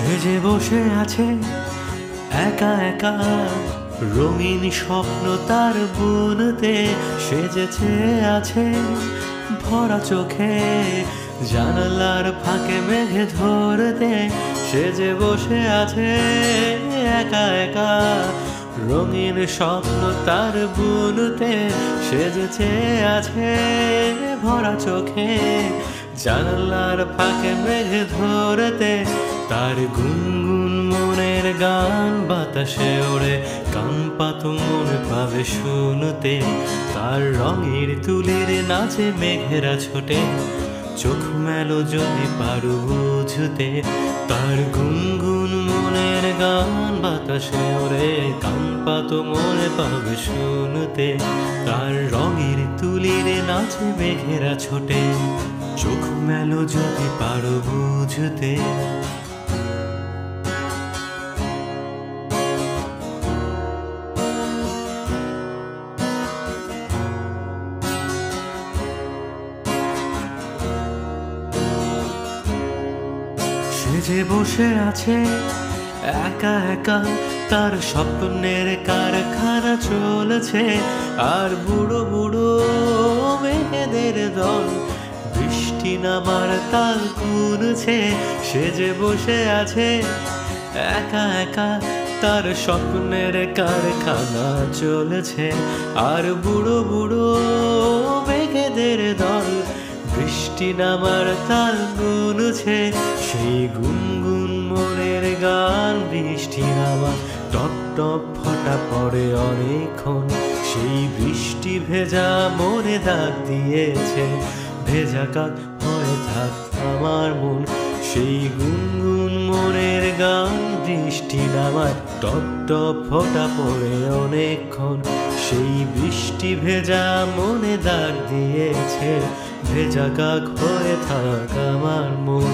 সে যে বসে আছে একা একা, রঙিন স্বপ্ন তার বুনতে সেজেছে আছে ভরা চোখে। জানালার ফাঁকে মেঘে ধরতে সে যে বসে আছে একা একা, রঙিন স্বপ্ন তার বুনতে সেজেছে আছে ভরা চোখে। জানালার ফাঁকে মেঘে ধরতে তার গুনগুন মনের গান বাতাসে ওড়ে, কান পাতো মনে পাবে শুনতে। তার রঙের তুলির নাচে মেঘেরা ছোটে, চোখ মেলো যদি পারো বুঝতে। তার গুনগুন মনের গান বাতাসে ওড়ে, কান পাতো মনে পাবে শুনতে। তার রঙের তুলির নাচে মেঘেরা ছোটে, চোখ মেলো যদি পারো বুঝতে। সে যে বসে আছে একা একা, তার স্বপ্নের কারখানা চলেছে। আর বুড়ো বুড়ো মেঘেদের দল বৃষ্টি নামার তাল গুনছে। সে যে বসে আছে একা একা, তার স্বপ্নের কারখানা চলেছে। আর বুড়ো বুড়ো মেঘেদের দল বৃষ্টি নামার তাল গুনছে। সেই গুনগুন মনের গান বৃষ্টি নামা টপ টপ ফোঁটা পড়ে অনেকক্ষণ। সেই বৃষ্টি ভেজা মনে দাগ দিয়েছে, ভেজা কাক হয়ে থাক আমার মন। সেই গুনগুন মনের গান বৃষ্টি নামায় টপ টপ ফোঁটা পড়ে অনেকক্ষণ। সেই বৃষ্টি ভেজা মনে দাগ দিয়েছে, ভেজা কাক হয়ে থাক আমার মন।